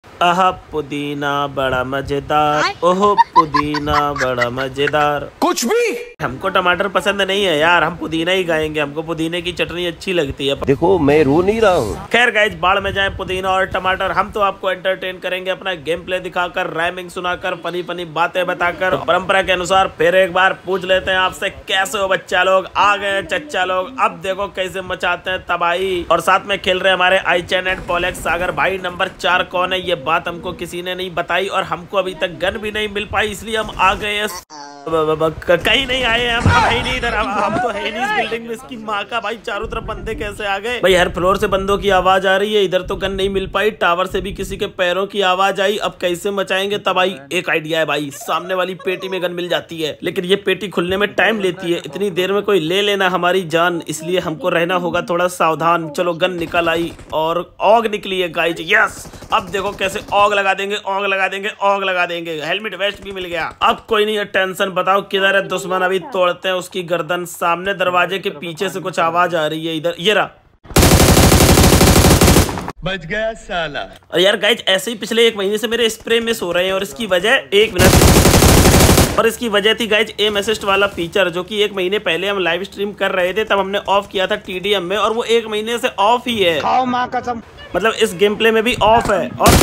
आहा पुदीना बड़ा मजेदार, ओहो पुदीना बड़ा मजेदार। कुछ भी हमको टमाटर पसंद नहीं है यार, हम पुदीना ही गाएंगे, हमको पुदीने की चटनी अच्छी लगती है। देखो मैं रो नहीं रहा हूँ। खैर गाइस, बाढ़ में जाए पुदीना और टमाटर, हम तो आपको एंटरटेन करेंगे अपना गेम प्ले दिखाकर, राइमिंग सुनाकर, फनी फनी बातें बताकर। परंपरा के अनुसार फिर एक बार पूछ लेते हैं आपसे, कैसे हो बच्चा लोग? आ गए हैं चच्चा लोग, अब देखो कैसे मचाते हैं तबाही। और साथ में खेल रहे हमारे आईचैन एंड पॉलेक्स सागर भाई। नंबर 4 कौन है ये बात हमको किसी ने नहीं बताई और हमको अभी तक गन भी नहीं मिल पाई, इसलिए हम आ गए हैं। कहीं नहीं आए हम है नहीं इधर, हम तो है नहीं इस बिल्डिंग में। इसकी माँ का भाई, चारों तरफ बंदे कैसे आ गए भाई? हर फ्लोर से बंदों की आवाज आ रही है, इधर तो गन नहीं मिल पाई, टावर से भी किसी के पैरों की आवाज आई। अब कैसे मचाएंगे तबाही? एक आइडिया है भाई, सामने वाली पेटी में गन मिल जाती है, लेकिन ये पेटी खुलने में टाइम लेती है, इतनी देर में कोई ले लेना हमारी जान, इसलिए हमको रहना होगा थोड़ा सावधान। चलो गन निकल आई और ऑग निकली है गाइस। यस, अब देखो कैसे ऑग लगा देंगे, ऑग लगा देंगे, ऑग लगा देंगे। हेलमेट वेस्ट भी मिल गया। अब कोई नहीं है टेंशन। बताओ किधर है दुश्मन? अभी तोड़ते हैं उसकी गर्दन। सामने दरवाजे के पीछे से कुछ आवाज आ रही है, इधर ये रहा। बच गया साला। और यार गाइस, ऐसे ही पिछले 1 महीने से मेरे स्प्रे मिस हो रहे हैं और इसकी वजह 1 मिनट और इसकी वजह थी गाइज एम असिस्ट वाला फीचर, जो कि 1 महीने पहले हम लाइव स्ट्रीम कर रहे थे, तब हमने ऑफ किया था TDM में, और वो 1 महीने से ऑफ ही है। खाओ माँ कसम। मतलब इस गेम प्ले में भी ऑफ है। और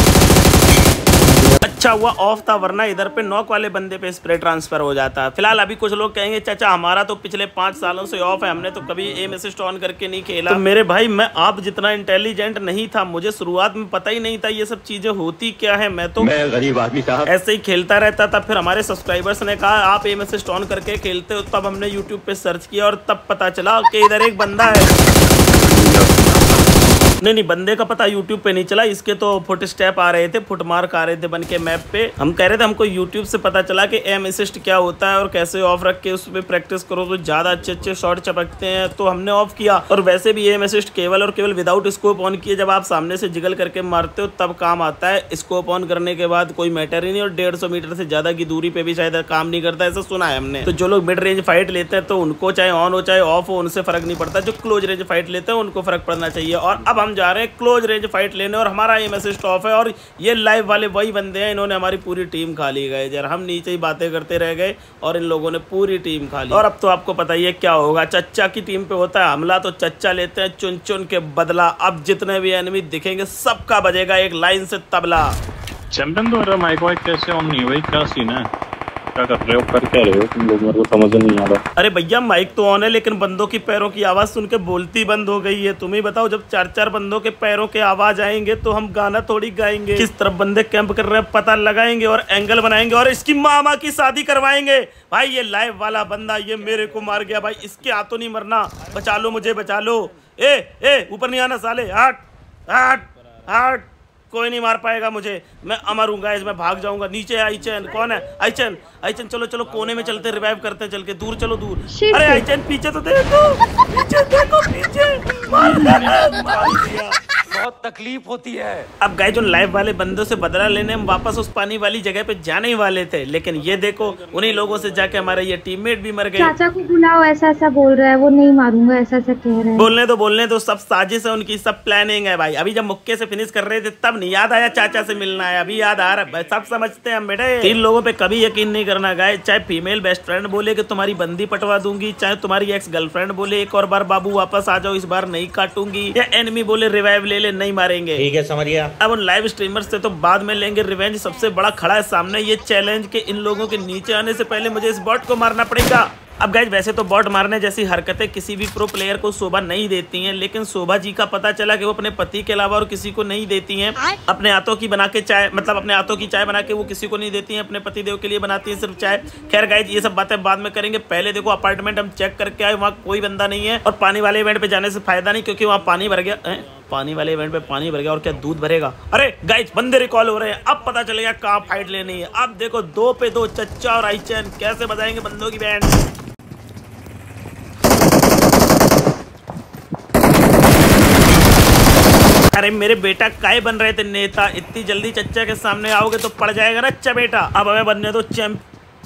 अच्छा हुआ ऑफ था, वरना इधर पे नॉक वाले बंदे पे स्प्रे ट्रांसफर हो जाता। फिलहाल अभी कुछ लोग कहेंगे चाचा हमारा तो पिछले 5 सालों से ऑफ है, हमने तो कभी एम असिस्ट ऑन करके नहीं खेला। तो मेरे भाई, मैं आप जितना इंटेलिजेंट नहीं था, मुझे शुरुआत में पता ही नहीं था ये सब चीजें होती क्या है। मैं गरीब आदमी साहब ऐसे ही खेलता रहता था। फिर हमारे सब्सक्राइबर्स ने कहा आप एम असिस्ट ऑन करके खेलते हो, तब हमने यूट्यूब पे सर्च किया और तब पता चला कि इधर एक बंदा है। नहीं, बंदे का पता यूट्यूब पे नहीं चला, इसके तो फुट स्टेप आ रहे थे, फुट मार्क आ रहे थे बन के मैप पे। हम कह रहे थे हमको यूट्यूब से पता चला कि एम असिस्ट क्या होता है और कैसे ऑफ रख के उस पर प्रैक्टिस करो तो ज्यादा अच्छे शॉट चपकते हैं, तो हमने ऑफ किया। और वैसे भी एम असिस्ट केवल और केवल विदाउट स्कोप ऑन किए, जब आप सामने से जिगल करके मारते हो तब काम आता है। स्कोप ऑन करने के बाद कोई मैटर ही नहीं, और 150 मीटर से ज्यादा की दूरी पे भी शायद काम नहीं करता, ऐसा सुना है हमने। तो जो लोग मिड रेंज फाइट लेते हैं तो उनको चाहे ऑन हो चाहे ऑफ हो, उनसे फर्क नहीं पड़ता। जो क्लोज रेंज फाइट लेते हैं उनको फर्क पड़ना चाहिए। और अब हम जा रहे हैं क्लोज रेंज फाइट लेने, और हमारा एम असिस्ट ऑफ है। और ये लाइव वाले वही बंदे हैं, इन्होंने हमारी पूरी टीम खा ली गए यार। हम नीचे ही बातें करते रह गए और इन लोगों ने पूरी टीम खा ली। और अब तो आपको पता ही है क्या होगा, चच्चा की टीम पे होता है हमला, तो चच्चा लेते हैं चुन चुन के बदला। अब जितने भी एनिमी दिखेंगे सबका बजेगा एक लाइन से तबला। चैंपियन तो मेरा माइक वाइक कैसे ऑन नहीं है भाई? क्या सीन है? क्या कर रहे हो, कर क्या रहे हो तुम लोग? मेरे को समझ नहीं आ रहा। अरे भैया, माइक तो ऑन है, लेकिन बंदों की पैरों की आवाज सुन के बोलती बंद हो गई है। तुम ही बताओ, जब 4-4 बंदों के पैरों के आवाज आएंगे तो हम गाना थोड़ी गाएंगे। किस तरफ बंदे कैंप कर रहे हैं पता लगाएंगे और एंगल बनाएंगे और इसकी मामा की शादी करवाएंगे। भाई ये लाइव वाला बंदा ये मेरे को मार गया भाई, इसके हाथों नहीं मरना। बचा लो मुझे, बचा लो। ए ऊपर नहीं आना साले, हट हट हट। कोई नहीं मार पाएगा मुझे, मैं अमर हूँ गाइस, मैं भाग जाऊंगा। नीचे है आईचैन। कौन है? आईचैन। चलो कोने में चलते, रिवाइव करते हैं, चल के दूर चलो, दूर। अरे आईचैन पीछे तो देखो, पीछे देखो, पीछे मार दिया। बहुत तकलीफ होती है। अब गाइस, जो लाइव वाले बंदों से बदला लेने हम वापस उस पानी वाली जगह पे जाने ही वाले थे, लेकिन ये देखो उन्हीं लोगों से जाके हमारे ये टीममेट भी मर गए। चाचा को बुलाओ, ऐसा बोल रहा है, वो नहीं मारूंगा, ऐसा कह रहा है। बोलने दो, सब साजिश है उनकी, सब प्लानिंग है भाई। अभी जब मुक्के से फिनिश कर रहे थे तब नहीं याद आया चाचा से मिलना है, अभी याद आ रहा है। सब समझते हैं हम बेटे। 3 लोगों पे कभी यकीन नहीं करना गाइस, चाहे फीमेल बेस्ट फ्रेंड बोले कि तुम्हारी बंदी पटवा दूंगी, चाहे तुम्हारी एक्स गर्लफ्रेंड बोले एक और बार बाबू वापस आ जाओ, इस बार नहीं काटूंगी, या एनिमी बोले रिवाइव ले ले, नहीं मारेंगे। ठीक है, समझ गया। अब उन लाइव स्ट्रीमर्स से तो बाद में लेंगे रिवेंज। सबसे बड़ा खड़ा है सामने ये चैलेंज के इन लोगों के नीचे आने से पहले मुझे इस बॉट को मारना पड़ेगा। अब गाइस, वैसे तो बॉट मारने जैसी हरकतें किसी भी प्रो प्लेयर को शोभा नहीं देती हैं, लेकिन शोभा जी का पता चला कि वो अपने पति के अलावा और किसी को नहीं देती हैं। अपने हाथों की बना के चाय, मतलब अपने हाथों की चाय बना के वो किसी को नहीं देती हैं, अपने पति देव के लिए बनाती हैं सिर्फ चाय। खैर गाइस, ये सब बातें बाद में करेंगे। पहले देखो अपार्टमेंट हम चेक करके आए, वहाँ कोई बंदा नहीं है। और पानी वाले इवेंट पे जाने से फायदा नहीं, क्योंकि वहाँ पानी भर गया। पानी वाले इवेंट पे पानी भर गया और क्या दूध भरेगा? अरे गाइस, बंदे रिकॉल हो रहे हैं। अब पता चलेगा कहाँ फाइट लेनी है। अब देखो 2 पे 2 चच्चा और आईचैन कैसे बजाएंगे बंदों की बैंड। अरे मेरे बेटा काय बन रहे थे नेता, इतनी जल्दी चच्चा के सामने आओगे तो पड़ जाएगा ना अच्छा बेटा। अब हमें बनने दो चैंप।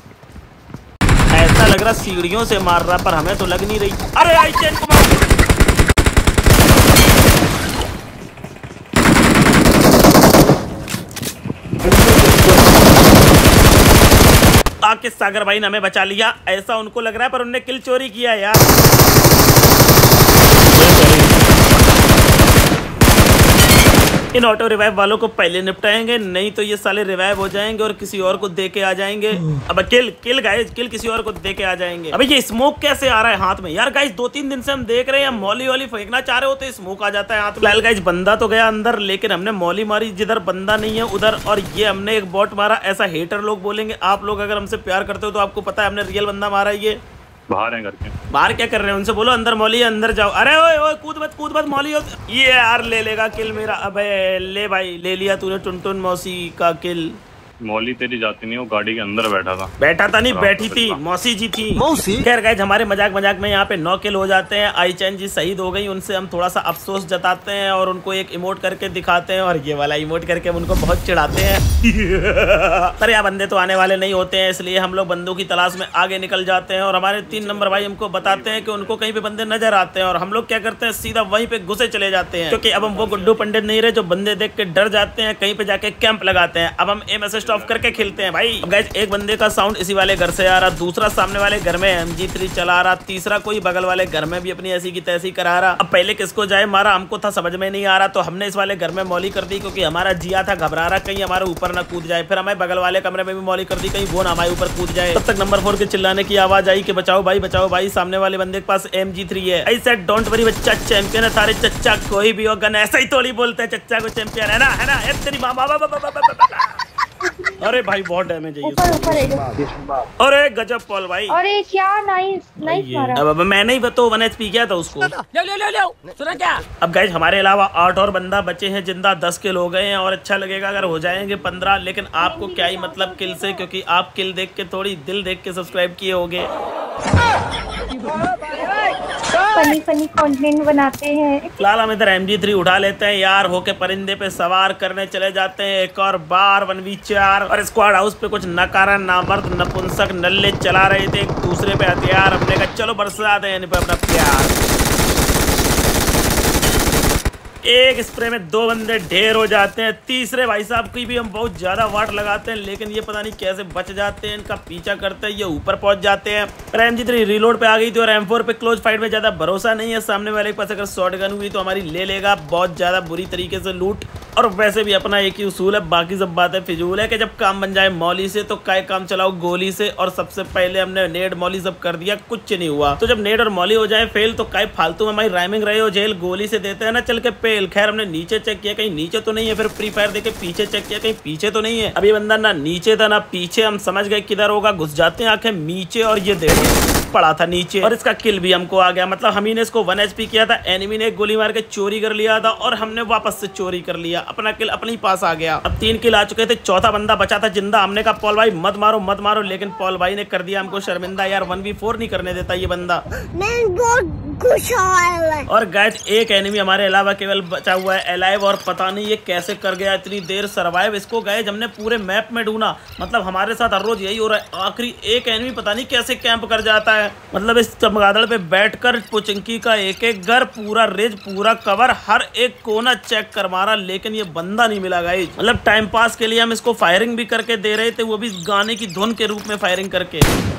ऐसा लग रहा सीढ़ियों से मार रहा, पर हमें तो लग नहीं रही। अरे आईचैन को मार। आपके सागर भाई ने हमें बचा लिया, ऐसा उनको लग रहा है, पर उनने किल चोरी किया यार। इन ऑटो रिवाइव वालों को पहले निपटाएंगे, नहीं तो ये साले रिवाइव हो जाएंगे और किसी और को दे के आ जाएंगे। अब किल गाइस, किल किसी और को दे के आ जाएंगे। अबे ये स्मोक कैसे आ रहा है हाथ में यार? गाइस 2-3 दिन से हम देख रहे हैं, मौली वाली फेंकना चाह रहे होते, स्मोक आ जाता है हाथ में। गाइस बंदा तो गया अंदर, लेकिन हमने मौली मारी जिधर बंदा नहीं है उधर, और ये हमने एक बॉट मारा। ऐसा हेटर लोग बोलेंगे, आप लोग अगर हमसे प्यार करते हो तो आपको पता है हमने रियल बंदा मारा। ये बाहर हैं करके, बाहर क्या कर रहे हैं? उनसे बोलो अंदर मौली है, अंदर जाओ। अरे ओए कूद मत मौली हो। ये यार ले लेगा किल मेरा। अबे ले भाई, ले लिया तूने टुनटुन मौसी का किल। मौली तेरी जाती नहीं, वो गाड़ी के अंदर बैठा था नहीं, बैठी थी, मौसी जी थी। खैर गाइस हमारे मजाक में यहाँ पे 9 किल हो जाते हैं। आई चैन जी शहीद हो गई, उनसे हम थोड़ा सा अफसोस जताते हैं और उनको एक इमोट करके दिखाते हैं, और ये वाला इमोट करके हम उनको बहुत चिढ़ाते हैं। पर यहाँ बंदे तो आने वाले नहीं होते हैं, इसलिए हम लोग बंदों की तलाश में आगे निकल जाते हैं। और हमारे 3 नंबर भाई हमको बताते हैं कि उनको कहीं पे बंदे नजर आते हैं, और हम लोग क्या करते हैं, सीधा वहीं पे घुसे चले जाते हैं, क्योंकि अब हम वो गुड्डू पंडित नहीं रहे जो बंदे देख के डर जाते हैं, कहीं पे जाके कैंप लगाते हैं। अब हम एम असिस्ट ऑफ करके खेलते हैं भाई। गाइस एक बंदे का साउंड इसी वाले घर से आ रहा, दूसरा सामने वाले घर में MG3 चला रहा, तीसरा कोई बगल वाले घर में भी अपनी ऐसी की तैसी करा रहा। अब पहले किसको जाए मारा हमको था समझ में नहीं आ रहा, तो हमने इस वाले घर में मौली कर दी, क्योंकि हमारा जिया था घबरा रहा कहीं हमारे ऊपर ना कूद जाए। फिर हमें बगल वाले कमरे में भी मौली कर दी, कहीं वो ना हमारे ऊपर कूद जाए। तब तक नंबर 4 के चिल्लाने की आवाज आई कि बचाओ भाई, सामने वाले बंदे के पास MG3 है। आई सेड डोंट वरी बच्चा, चैंपियन है तारे चच्चा, कोई भी हो गन ऐसा ही थोड़ी बोलते हैं, चच्चा को चैंपियन है ना तेरी माँ। अरे भाई बहुत डैमेज है। अरे गजब पॉल भाई, अरे क्या नाइस मारा। अब मैंने ही बताओ 1 HP किया था उसको। सुना क्या? अब गाइस हमारे अलावा 8 और बंदा बचे हैं जिंदा, 10 किल हो गए हैं, और अच्छा लगेगा अगर हो जाएंगे 15। लेकिन आपको क्या ही मतलब किल से, क्योंकि आप किल देख के थोड़ी दिल देख के सब्सक्राइब किए होंगे। फनी कंटेंट बनाते हैं। फिलहाल हम इधर MG3 उठा लेते हैं यार, होके परिंदे पे सवार करने चले जाते हैं एक और बार 1v4। और स्क्वाड हाउस पे कुछ नकारा नामर्द नपुंसक नल्ले चला रहे थे एक दूसरे पे हथियार। हमने कहा चलो बरसा दें इन पे अपना प्यार। एक स्प्रे में 2 बंदे ढेर हो जाते हैं, तीसरे भाई साहब की भी हम बहुत ज्यादा वाट लगाते हैं, लेकिन ये पता नहीं कैसे बच जाते हैं, इनका पीछा करते हैं, ये ऊपर पहुंच जाते हैं। MG3 रीलोड पे आ गई थी, और M4 पे क्लोज फाइट में ज्यादा भरोसा नहीं है, सामने वाले के पास अगर शॉट गन हुई तो हमारी ले लेगा बहुत ज्यादा बुरी तरीके से लूट। और वैसे भी अपना एक ही उसूल है, बाकी सब बातें फिजूल है, कि जब काम बन जाए मौली से तो काय काम चलाओ गोली से। और सबसे पहले हमने नेड मौली सब कर दिया, कुछ नहीं हुआ। तो जब नेड और मौली हो जाए फेल तो काय फालतू में हमारी राइमिंग रहे हो जेल, गोली से देते हैं ना चल के पेल। खैर हमने नीचे चेक किया, कहीं नीचे तो नहीं है, फिर फ्री फायर देके पीछे चेक किया, कहीं पीछे तो नहीं है। अब ये बंदा ना नीचे था ना पीछे, हम समझ गए किधर होगा, घुस जाते हैं आंखें नीचे, और ये देखिए पड़ा था नीचे। और इसका किल भी हमको आ गया, मतलब हम ही ने इसको 1 HP किया था, एनिमी ने एक गोली मार के चोरी कर लिया था, और हमने वापस से चोरी कर लिया, अपना किल अपने ही पास आ गया। अब 3 किल आ चुके थे, चौथा बंदा बचा था जिंदा। हमने कहा पॉल भाई मत मारो, लेकिन पॉल भाई ने कर दिया हमको शर्मिंदा यार, 1v4 नहीं करने देता ये बंदा। और गाइस एक एनिमी हमारे अलावा केवल बचा हुआ है अलाइव, और पता नहीं ये कैसे कर गया इतनी देर सरवाइव। इसको गाइस हमने पूरे मैप में ढूंढा, मतलब हमारे साथ हर रोज यही हो रहा है, आखिरी एक एनिमी पता नहीं कैसे कैंप कर जाता है। मतलब इस चमगादड़ पे बैठकर पोचंकी का एक घर पूरा रेज पूरा कवर, हर एक कोना चेक कर मारा, लेकिन ये बंदा नहीं मिला गाइस। मतलब टाइम पास के लिए हम इसको फायरिंग भी करके दे रहे थे, वो भी गाने की धुन के रूप में फायरिंग करके।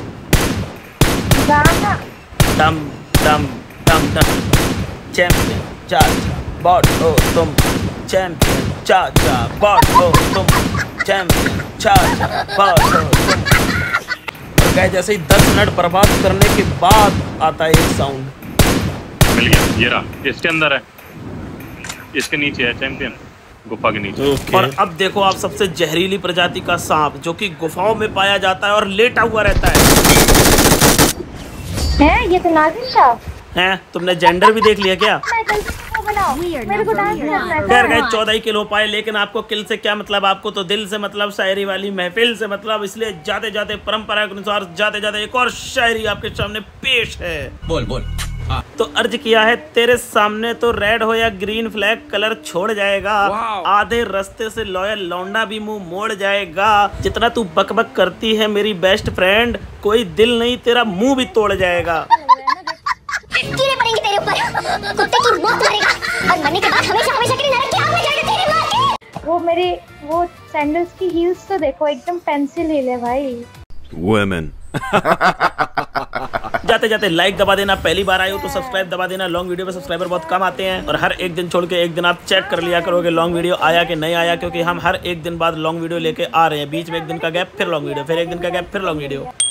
डम डम डम डम चैंपियन चाचा बॉट हो तुम, चैंपियन चाचा बॉट हो तुम, चैंपियन चाचा बॉट हो तुम। और गाइस जैसे ही 10 मिनट बर्बाद करने के बाद आता है एक साउंड। मिल गया, ये रहा, इसके अंदर है, इसके नीचे है चैंपियन, गुफा के नीचे। और अब देखो आप सबसे जहरीली प्रजाति का सांप, जो कि गुफाओं में पाया जाता है और लेटा हुआ रहता है। ये तो नाज़िम शाह है। तुमने जेंडर भी देख लिया क्या? मेरे को डांस करना है। खैर गाइस 14 ही किल हो पाए, लेकिन आपको किल से क्या मतलब, आपको तो दिल से मतलब, शायरी वाली महफिल से मतलब। इसलिए जाते जाते परंपरा के अनुसार जाते जाते एक और शायरी आपके सामने पेश है। बोल तो अर्ज किया है, तेरे सामने तो रेड हो या ग्रीन फ्लैग कलर छोड़ जाएगा, आधे रास्ते से लॉयल लौंडा भी मुंह मोड़ जाएगा, जितना तू बकबक करती है मेरी बेस्ट फ्रेंड, कोई दिल नहीं तेरा मुंह भी तोड़ जाएगा। कीड़े पड़ेंगे तेरे ऊपर, कुत्ते की मौत मरेगा, और मरने के बाद हमेशा हमेशा के लिए नरक की आग में जाएगा तेरे मां के। वो मेरे वो सैंडल्स की हील्स तो देखो, एकदम पेंसिल हील है भाई। Women. जाते जाते लाइक दबा देना, पहली बार आए हो तो सब्सक्राइब दबा देना। लॉन्ग वीडियो पे सब्सक्राइबर बहुत कम आते हैं और हर एक दिन छोड़ के एक दिन आप चेक कर लिया करोगे लॉन्ग वीडियो आया कि नहीं आया, क्योंकि हम हर एक दिन बाद लॉन्ग वीडियो लेके आ रहे हैं। बीच में एक दिन का गैप, फिर लॉन्ग वीडियो, फिर एक दिन का गैप, फिर लॉन्ग वीडियो।